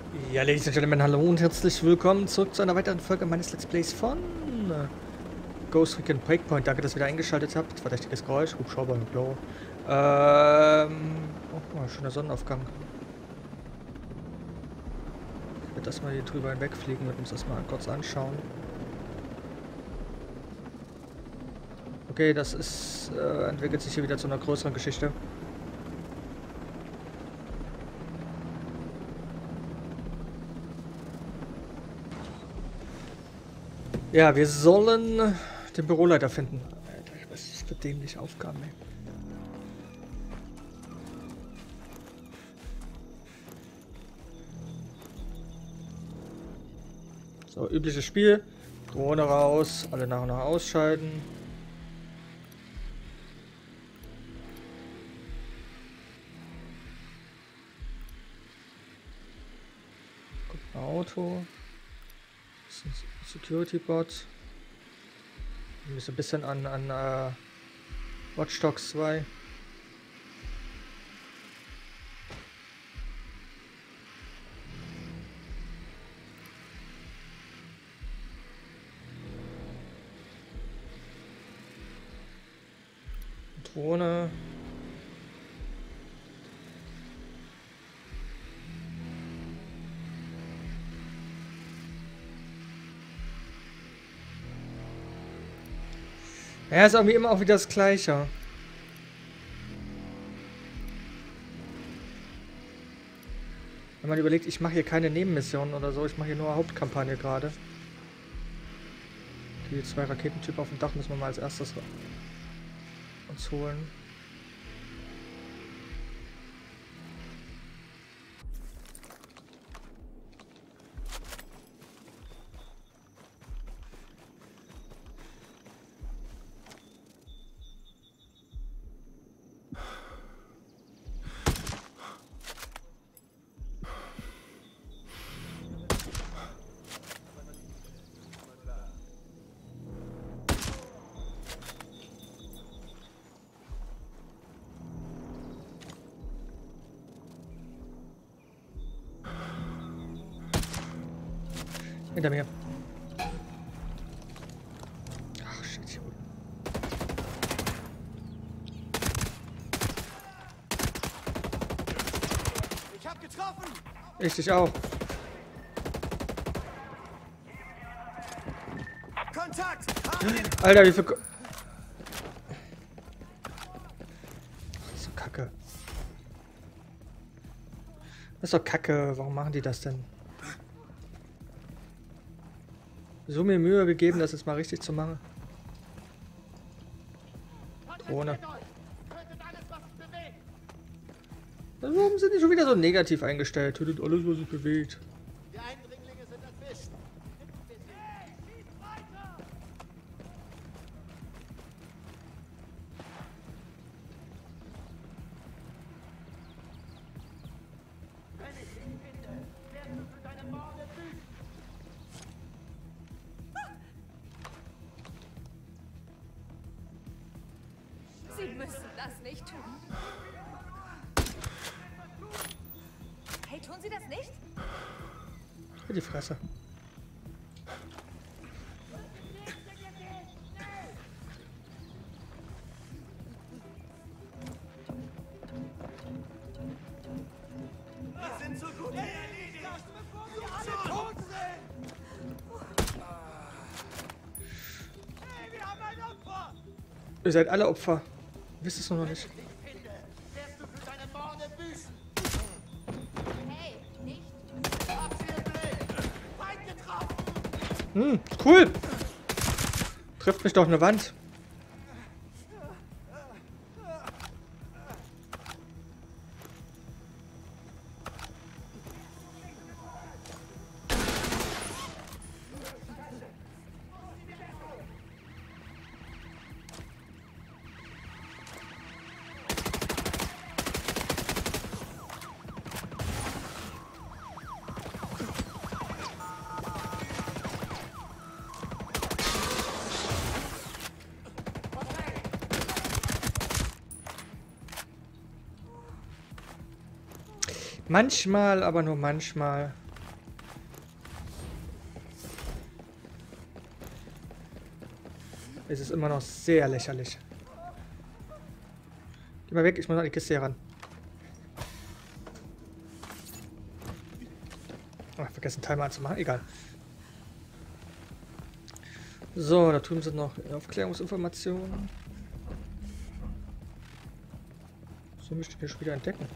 Ja, Ladies and Gentlemen, hallo und herzlich willkommen zurück zu einer weiteren Folge meines Let's Plays von Ghost Recon Breakpoint. Danke, dass ihr wieder eingeschaltet habt. Verdächtiges Geräusch, Hubschrauber, blau. Oh, mal, schöner Sonnenaufgang. Ich werde das mal hier drüber hinwegfliegen und uns das mal kurz anschauen. Okay, das ist, entwickelt sich hier wieder zu einer größeren Geschichte. Ja, wir sollen den Büroleiter finden. Alter, was ist das für dämliche Aufgaben, ey. So, übliches Spiel. Drohne raus, alle nach und nach ausschalten. Guck mal, Auto. Das ist ein Security-Bot. So ein bisschen an Watch Dogs 2. Drohne. Ja, ist irgendwie immer auch wieder das Gleiche. Wenn man überlegt, ich mache hier keine Nebenmissionen oder so, ich mache hier nur Hauptkampagne gerade. Die 2 Raketentypen auf dem Dach müssen wir mal als erstes uns holen. Hinter mir. Ach, shit. Ich hab getroffen! Ich dich auch. Kontakt! Alter, wie viel... Das ist so kacke. Das ist doch kacke. Warum machen die das denn? So mir Mühe gegeben, das jetzt mal richtig zu machen. Drohne. Warum sind die schon wieder so negativ eingestellt? Tötet alles, was sich bewegt. Die Eindringlinge sind entwischt. Wenn ich ihn finde, wirst du für deine Morde büßen. Sie müssen das nicht tun. Hey, tun Sie das nicht? Für die Fresse. Wir sind so gut erledigt, bevor wir alle tot sind! Hey, wir haben ein Opfer! Ihr seid alle Opfer. Wisst es nur noch nicht. Wenn ich dich finde, wirst du für deine Morde büßen. Hey, nicht? Abzielblick! Feind getroffen! Ist cool. Trifft mich doch eine Wand. Manchmal, aber nur manchmal, Es ist immer noch sehr lächerlich. Geh mal weg, ich muss an die Kiste hier ran. Ach, vergessen Timer anzumachen, egal. So, da drüben sind noch Aufklärungsinformationen. So möchte ich hier schon wieder entdecken.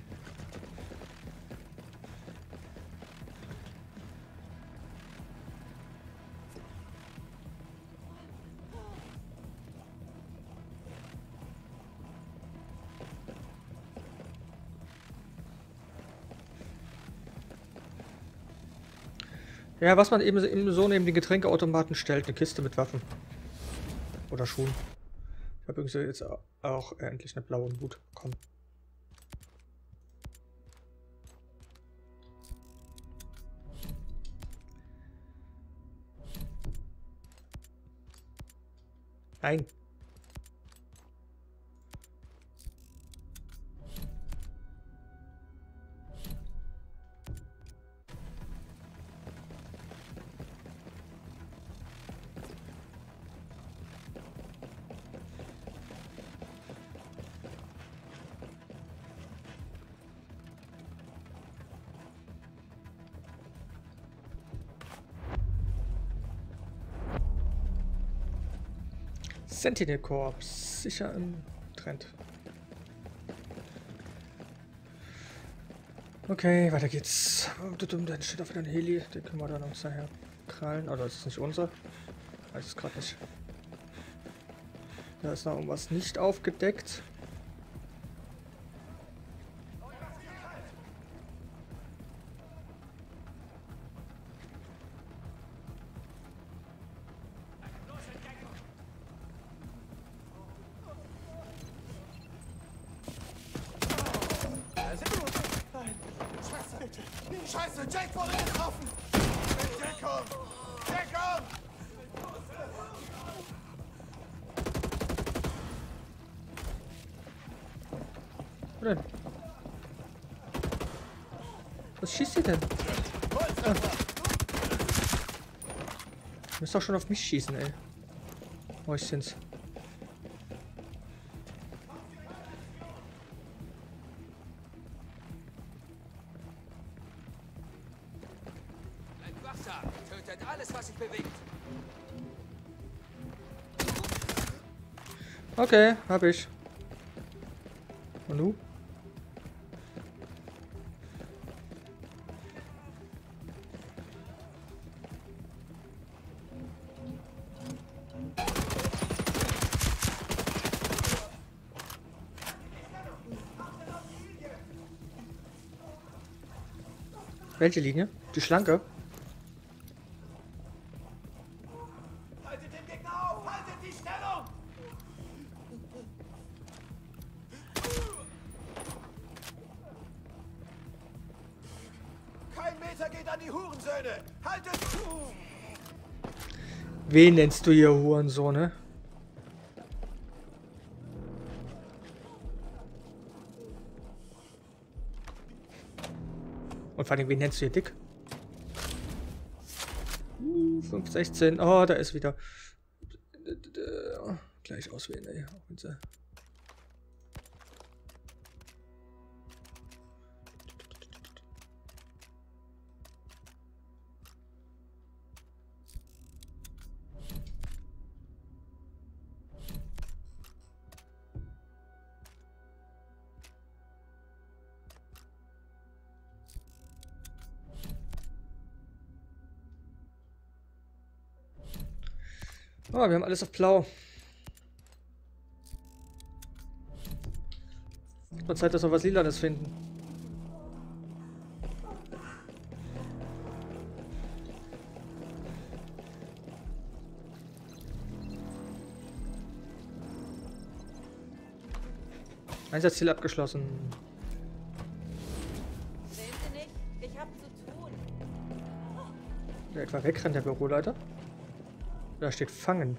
Ja, was man eben so neben den Getränkeautomaten stellt, eine Kiste mit Waffen. Oder Schuhen. Ich habe irgendwie jetzt auch endlich eine blaue Hut bekommen. Nein. Sentinel Corps, sicher im Trend. Okay, weiter geht's. Dann steht auch wieder ein Heli, den können wir dann uns daher krallen. Oder ist es nicht unser? Weiß es gerade nicht. Da ist noch irgendwas nicht aufgedeckt. Scheiße, Jake wurde getroffen! Deckung! Deckung! Wo denn? Was schießt ihr denn? Ah. Ihr müsst doch schon auf mich schießen, ey. Mäuschens. Tötet alles, was sich bewegt. Okay, hab ich. Und du? Welche Linie? Die schlanke? Haltet den Gegner auf! Haltet die Stellung! Kein Meter geht an die Hurensöhne! Haltet! Wen nennst du hier Hurensohn, ne? Und vor allem, wen nennst du hier dick? 516. Oh, da ist wieder. Gleich auswählen, ey. Oh, wir haben alles auf Blau. Wird mal Zeit, dass wir was Lilanes finden. Einsatzziel abgeschlossen. Sehen Sie nicht? Ich hab zu tun. Der etwa wegrennt, der Büroleiter. Da steht fangen.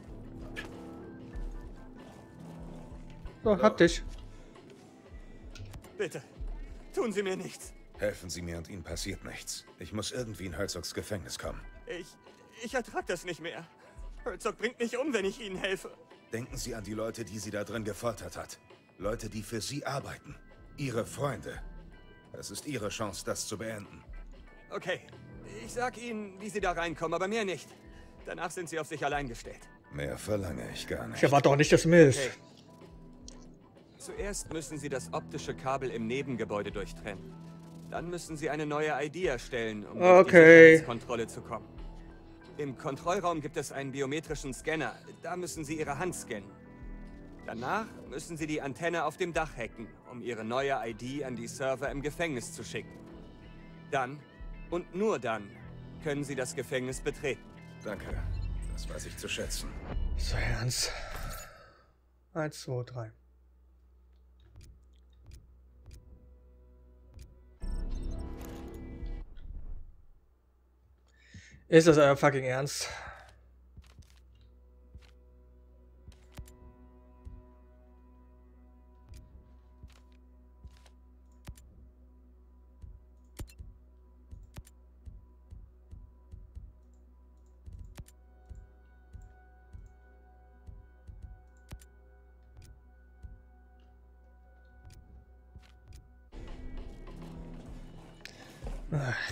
So, hab dich. Bitte, tun Sie mir nichts. Helfen Sie mir und Ihnen passiert nichts. Ich muss irgendwie in Herzogs Gefängnis kommen. Ich ertrag das nicht mehr. Herzog bringt mich um, wenn ich Ihnen helfe. Denken Sie an die Leute, die sie da drin gefoltert hat. Leute, die für Sie arbeiten. Ihre Freunde. Es ist Ihre Chance, das zu beenden. Okay, ich sag Ihnen, wie Sie da reinkommen, aber mehr nicht. Danach sind Sie auf sich allein gestellt. Mehr verlange ich gar nicht. Ich erwarte auch nicht, dass du mir hilfst. Okay. Zuerst müssen Sie das optische Kabel im Nebengebäude durchtrennen. Dann müssen Sie eine neue ID erstellen, um durch die Sicherheitskontrolle zu kommen. Im Kontrollraum gibt es einen biometrischen Scanner. Da müssen Sie Ihre Hand scannen. Danach müssen Sie die Antenne auf dem Dach hacken, um Ihre neue ID an die Server im Gefängnis zu schicken. Dann, und nur dann, können Sie das Gefängnis betreten. Danke. Das weiß ich zu schätzen. So ernst. 1, 2, 3. Ist das euer fucking Ernst? Ach.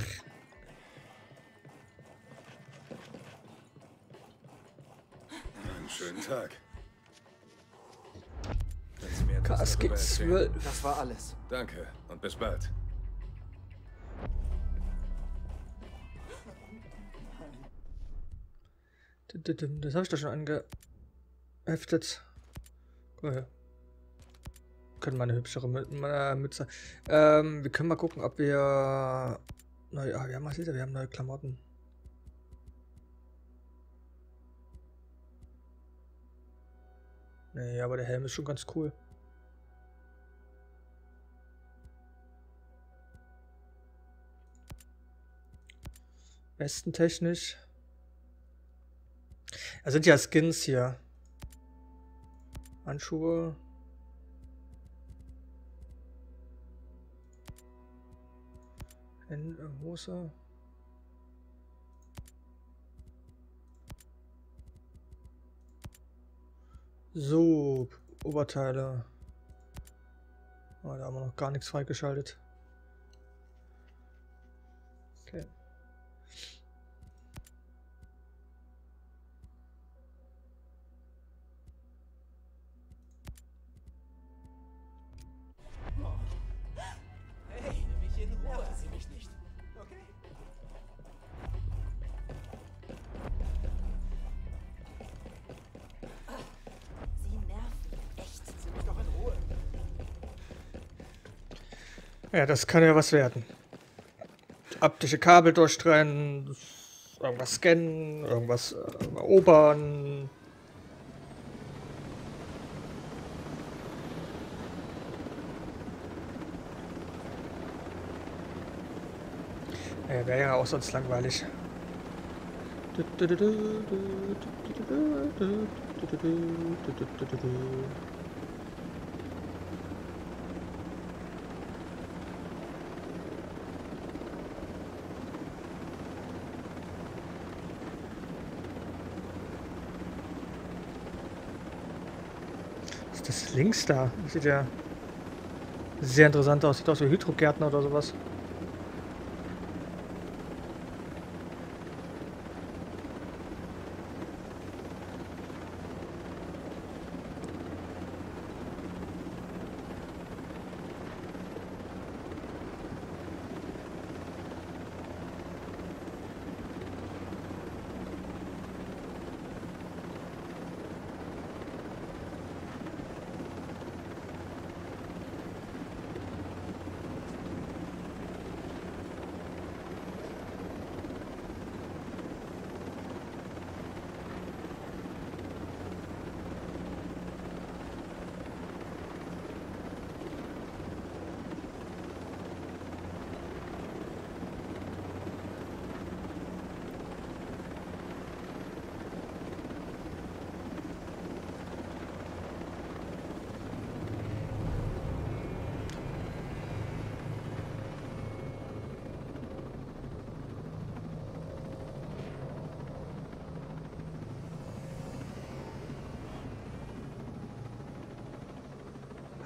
Einen schönen Tag. Können Sie mir etwas KSG darüber erzählen? 12. Das war alles. Danke und bis bald. Das habe ich doch schon angeheftet. Oh ja. Können wir eine hübschere Mütze. Wir können mal gucken, ob wir neue. Ah, wir haben neue Klamotten. Nee, aber der Helm ist schon ganz cool. Westentechnisch. Das sind ja Skins hier. Handschuhe. Hose. So, Oberteile. Oh, da haben wir noch gar nichts freigeschaltet. Okay. Hey, nimm mich in Ruhe. Nerven Sie mich nicht. Okay? Sie nerven. Echt. Sie mich doch in Ruhe. Ja, das kann ja was werden. Optische Kabel durchtrennen, irgendwas scannen, irgendwas erobern. Ja, wäre ja auch sonst langweilig. Was ist das links da? Das sieht ja sehr interessant aus. Sieht aus wie Hydrogärtner oder sowas.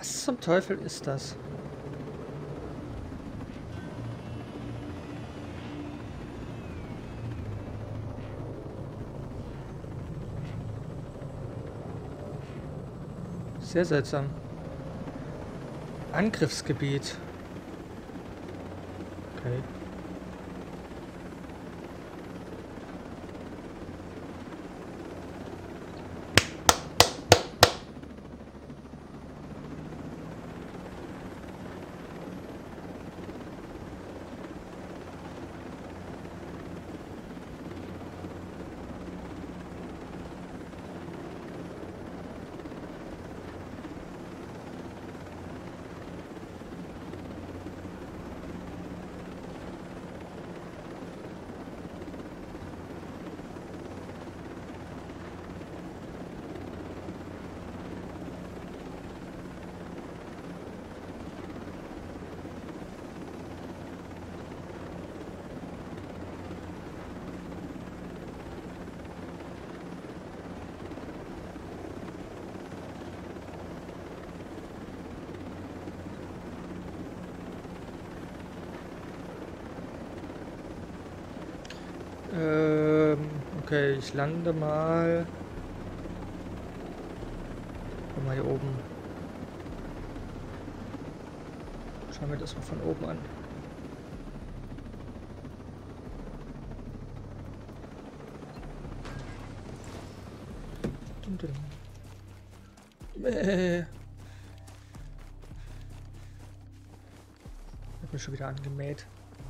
Was zum Teufel ist das? Sehr seltsam. Angriffsgebiet. Okay. Okay, ich lande mal. Guck mal hier oben. Schauen wir das mal von oben an. Dum, dum. Hat mich schon wieder angemäht.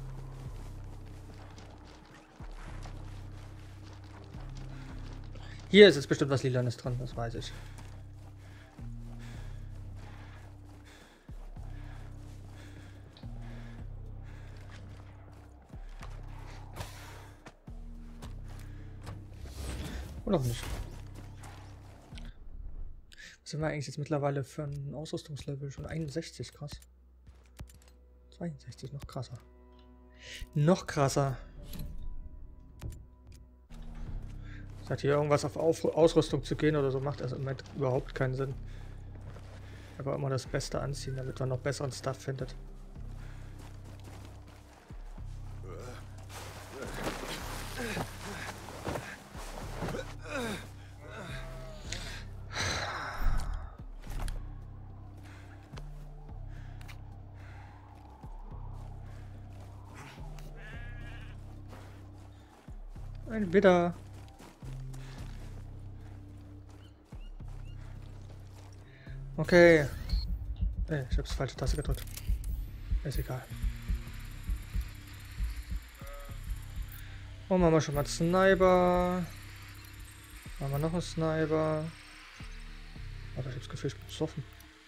Hier ist jetzt bestimmt was Lilanes dran, das weiß ich. Oder auch nicht. Was sind wir eigentlich jetzt mittlerweile für ein Ausrüstungslevel? Schon 61, krass. 62, noch krasser. Noch krasser. Hat hier irgendwas auf Ausrüstung zu gehen oder so, macht das im Moment überhaupt keinen Sinn. Aber immer das Beste anziehen, damit man noch besseren Stuff findet. Ein Widder. Okay. Ich hab's falsche Taste gedrückt. Ist egal. Und machen wir schon mal Sniper. Machen wir noch einen Sniper. Warte, ich hab's Gefühl, ich bin besoffen.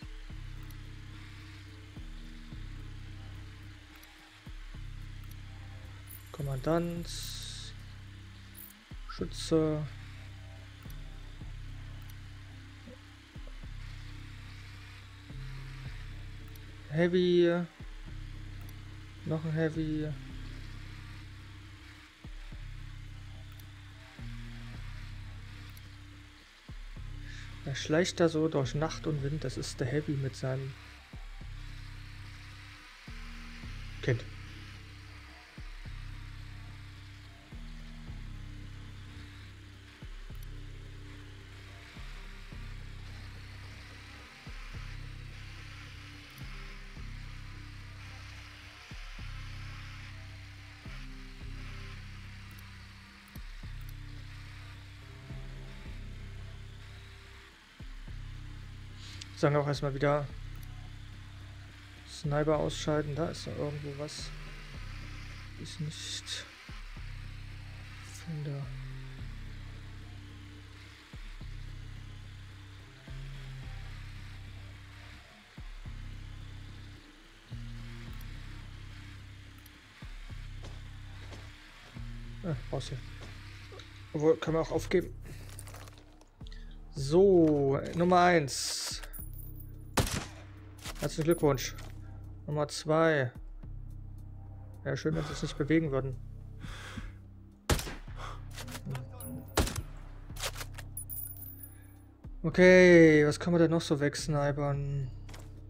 Kommandant. Schütze. Heavy. Noch ein Heavy. Er schleicht da so durch Nacht und Wind. Das ist der Heavy mit seinem Kind. Sagen auch erstmal wieder Sniper ausschalten. Da ist noch irgendwo was. Ich nicht finde. Raus hier. Obwohl, können wir auch aufgeben. So, Nummer 1. Herzlichen Glückwunsch. Nummer 2. Ja, schön, wenn sie es nicht bewegen würden. Okay, was kann man denn noch so wegsnipern?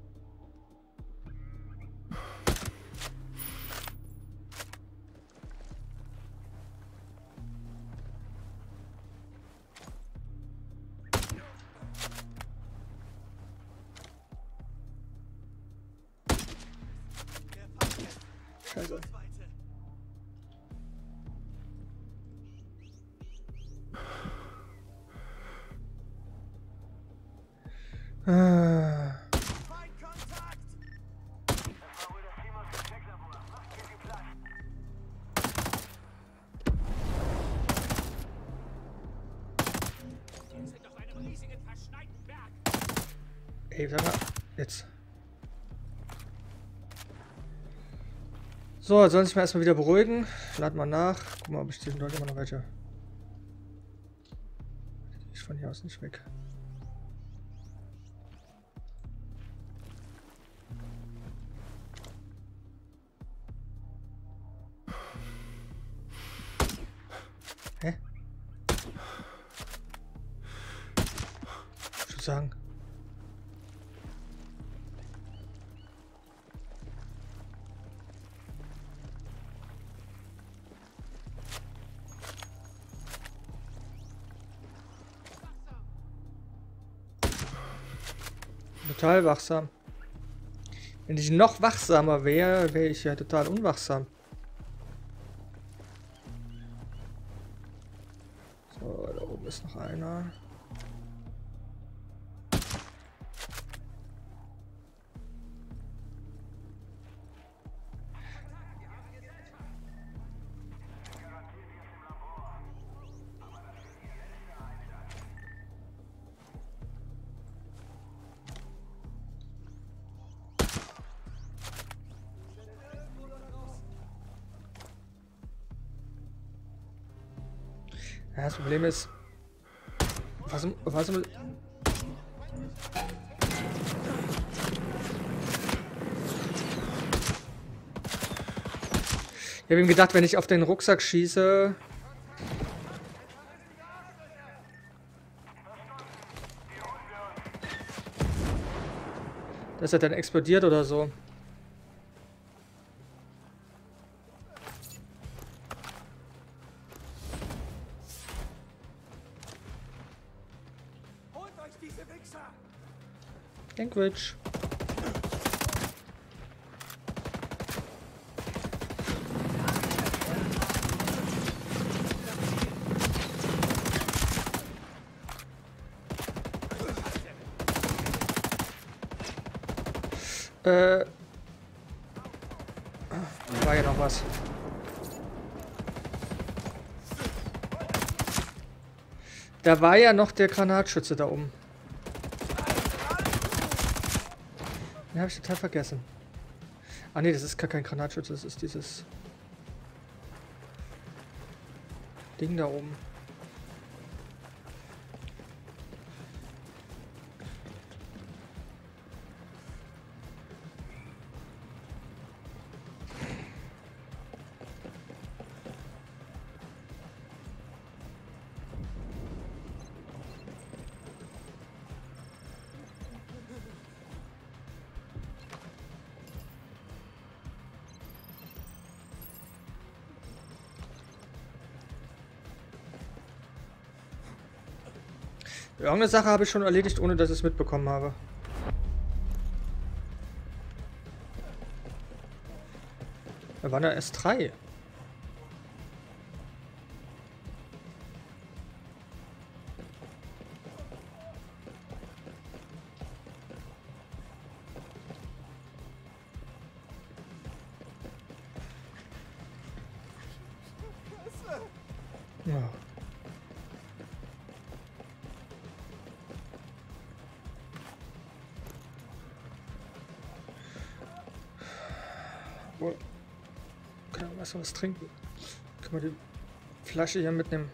Scheiße. Ah. Ey, sag mal, jetzt. So, soll ich mal erstmal wieder beruhigen. Lad mal nach. Guck mal, ob ich zwischendurch immer noch welche. Ich von hier aus nicht weg. Hä? Ich würde sagen. Total wachsam. Wenn ich noch wachsamer wäre, wäre ich ja total unwachsam. So, da oben ist noch einer. Ja, das Problem ist, was ich habe ihm gedacht, wenn ich auf den Rucksack schieße, dass er dann explodiert oder so. Language. War ja noch was. Da war ja noch der Granatschütze da oben. Den habe ich total vergessen. Ah ne, das ist gar kein Granatschütze, das ist dieses Ding da oben. Irgendeine Sache habe ich schon erledigt, ohne dass ich es mitbekommen habe. Da waren ja erst 3. Ja. Können wir erstmal was trinken? Können wir die Flasche hier mitnehmen?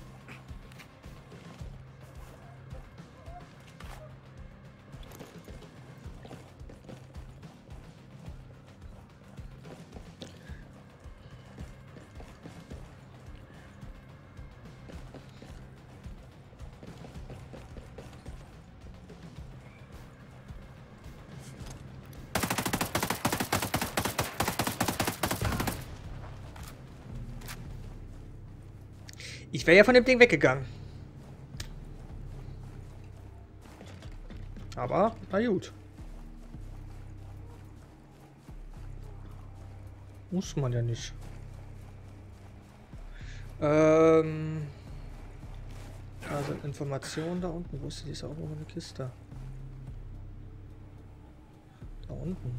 Ich wäre ja von dem Ding weggegangen. Aber, na gut. Muss man ja nicht. Da sind Informationen da unten. Wo ist denn diese auch noch eine Kiste? Da unten.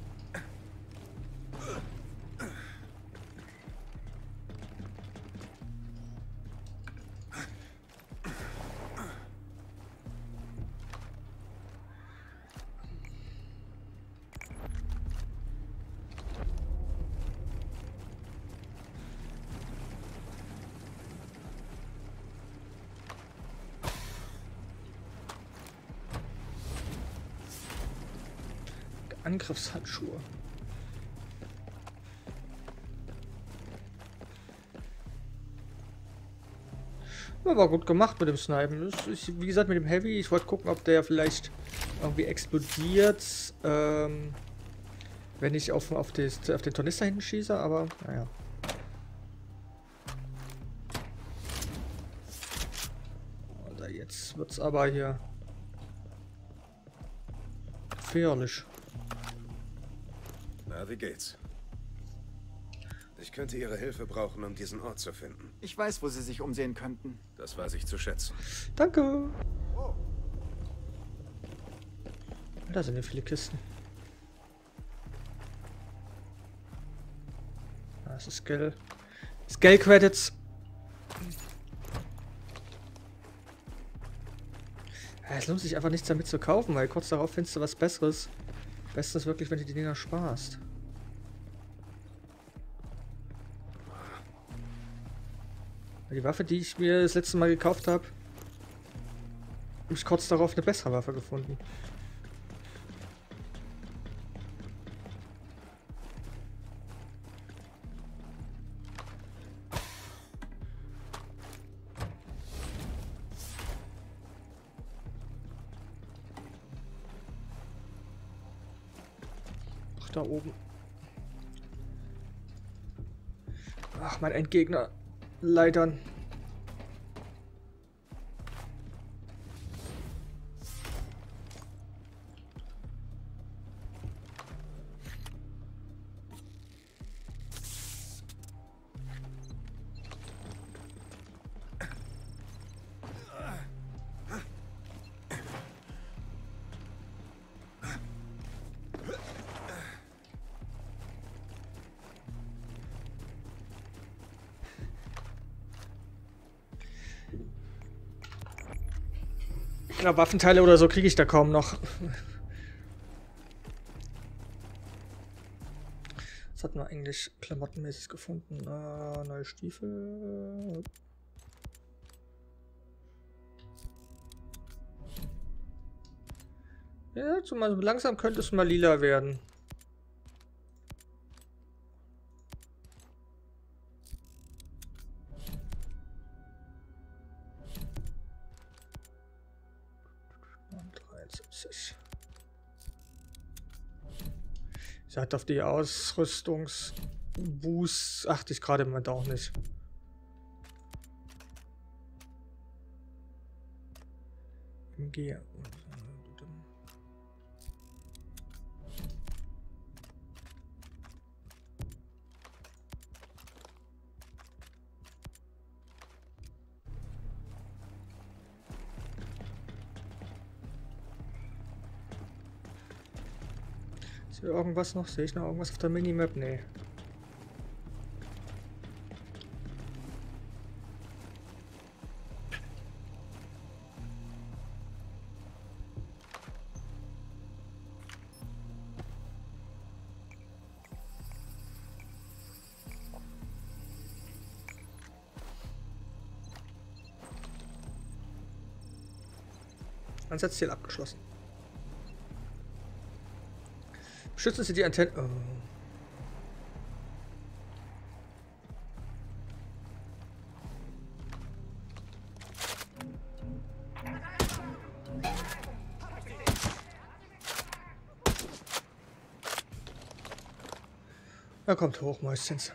Angriffshandschuhe. War gut gemacht mit dem Snipen. Wie gesagt, mit dem Heavy. Ich wollte gucken, ob der vielleicht irgendwie explodiert, wenn ich auf den Tornister hinten schieße, aber naja. Oder jetzt wird's aber hier gefährlich. Na, wie geht's? Ich könnte Ihre Hilfe brauchen, um diesen Ort zu finden. Ich weiß, wo Sie sich umsehen könnten. Das weiß ich zu schätzen. Danke. Da sind ja viele Kisten. Das ist Skill. Skill-Credits. Ja, es lohnt sich einfach nichts damit zu kaufen, weil kurz darauf findest du was Besseres. Bestes ist wirklich, wenn du die Dinger sparst. Die Waffe, die ich mir das letzte Mal gekauft habe, habe ich kurz darauf eine bessere Waffe gefunden. Ach, da oben. Ach, mein Endgegner. Leitern. Ja, Waffenteile oder so kriege ich da kaum noch. Was hatten wir eigentlich klamottenmäßig gefunden? Neue Stiefel. Ja, zumal langsam könnte es mal lila werden. Sie hat auf die Ausrüstungsboost achte ich gerade im Moment auch nicht. MG. Ist hier irgendwas noch? Sehe ich noch irgendwas auf der Minimap? Nee. Ansatzziel abgeschlossen. Schützen Sie die Antennen. Oh. Er kommt hoch, Mäuschens.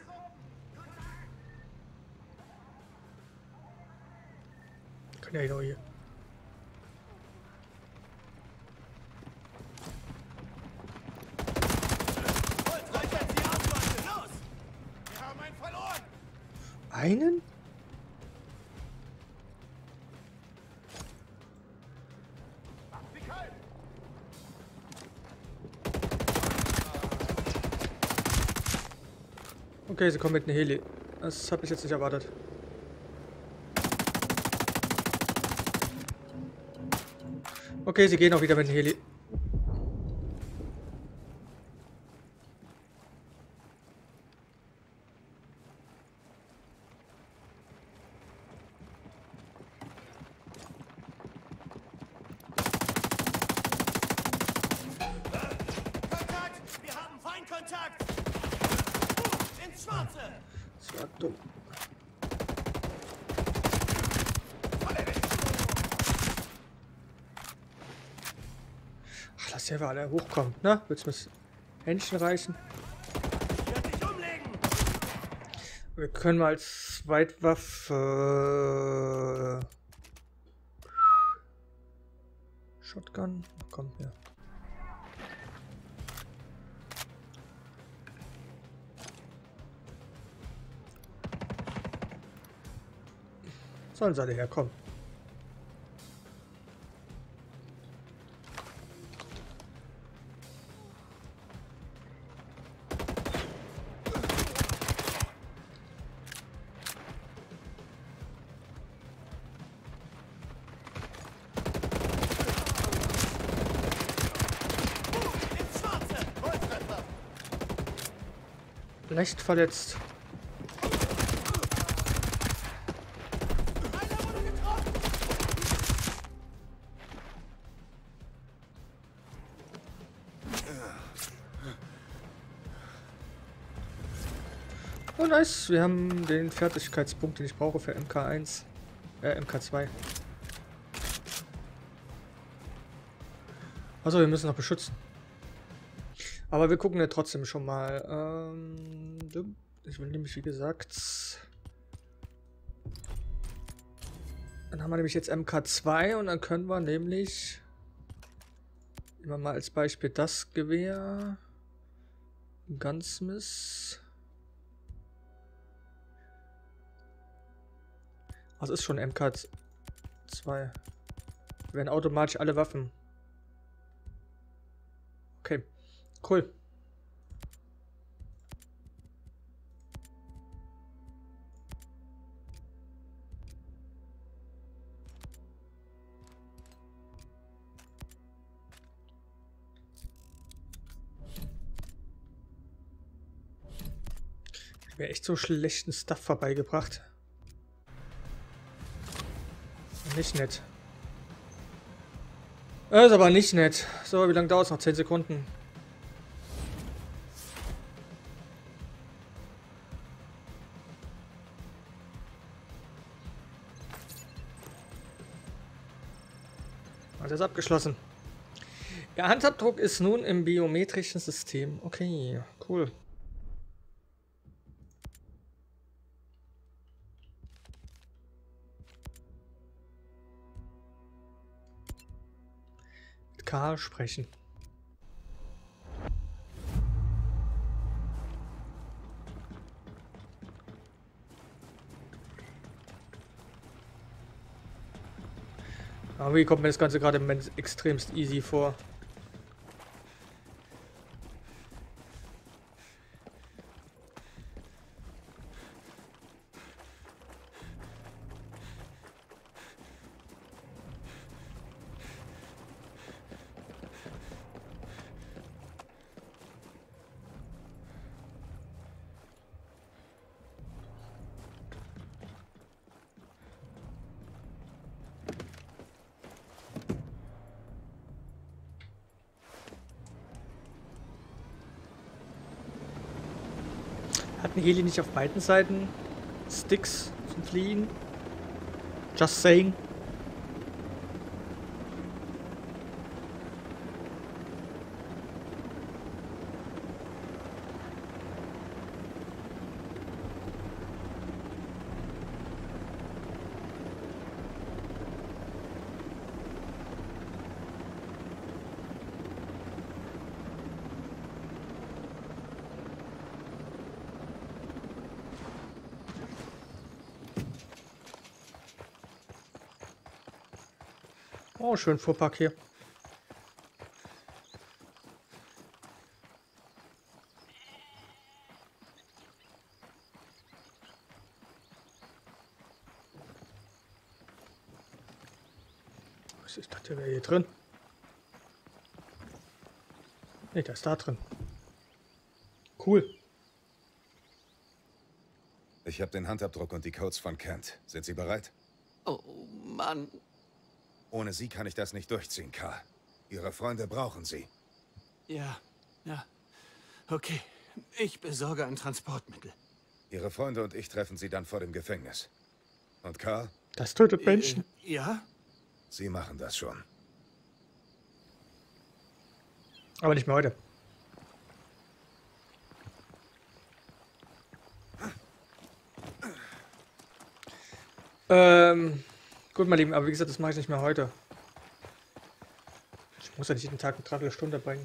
Kann ja hier. Einen? Okay, sie kommen mit einem Heli. Das habe ich jetzt nicht erwartet. Okay, sie gehen auch wieder mit dem Heli. Kontakt! Wir haben Feindkontakt! Ins Schwarze! Das war dumm. Ach, lass hier alle hochkommen, ne? Willst du mir das Händchen reichen? Ich werde dich umlegen! Wir können mal als Zweitwaffe Shotgun. Komm her. Sollen sie alle herkommen? Ins Schwarze! Volltreffer! Leicht verletzt. Einer wurde getroffen! Oh nice, wir haben den Fertigkeitspunkt, den ich brauche für MK1. MK2. Also wir müssen noch beschützen. Aber wir gucken ja trotzdem schon mal. Ich will nämlich, wie gesagt... Dann haben wir nämlich jetzt MK2 und dann können wir nämlich... Nehmen wir mal als Beispiel das Gewehr. Gunsmith. Was ist schon MK2? Werden automatisch alle Waffen. Okay, cool. Ich habe mir echt so schlechten Stuff vorbeigebracht. Nicht nett. Das ist aber nicht nett. So, wie lange dauert es noch? 10 Sekunden. Alles ist abgeschlossen. Der Handabdruck ist nun im biometrischen System. Okay, cool. Karl sprechen. Aber wie kommt mir das Ganze gerade im Moment extremst easy vor? Hat ein Heli nicht auf beiden Seiten Sticks zum Fliegen? Just saying. Oh, schön Fuhrpark hier. Was ist das denn hier drin? Ne, das ist da drin. Cool. Ich habe den Handabdruck und die Codes von Kent. Sind Sie bereit? Oh, Mann. Ohne Sie kann ich das nicht durchziehen, Karl. Ihre Freunde brauchen Sie. Ja. Okay. Ich besorge ein Transportmittel. Ihre Freunde und ich treffen Sie dann vor dem Gefängnis. Und Karl? Das tötet Menschen. Ja? Sie machen das schon. Aber nicht mehr heute. Gut, mein Lieben, aber wie gesagt, das mache ich nicht mehr heute. Ich muss ja nicht jeden Tag eine Dreiviertelstunde bringen.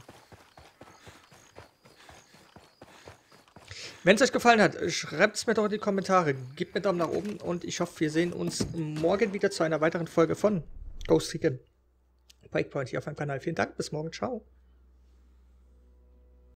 Wenn es euch gefallen hat, schreibt es mir doch in die Kommentare. Gebt mir einen Daumen nach oben und ich hoffe, wir sehen uns morgen wieder zu einer weiteren Folge von Ghost Recon Breakpoint hier auf meinem Kanal. Vielen Dank, bis morgen, ciao.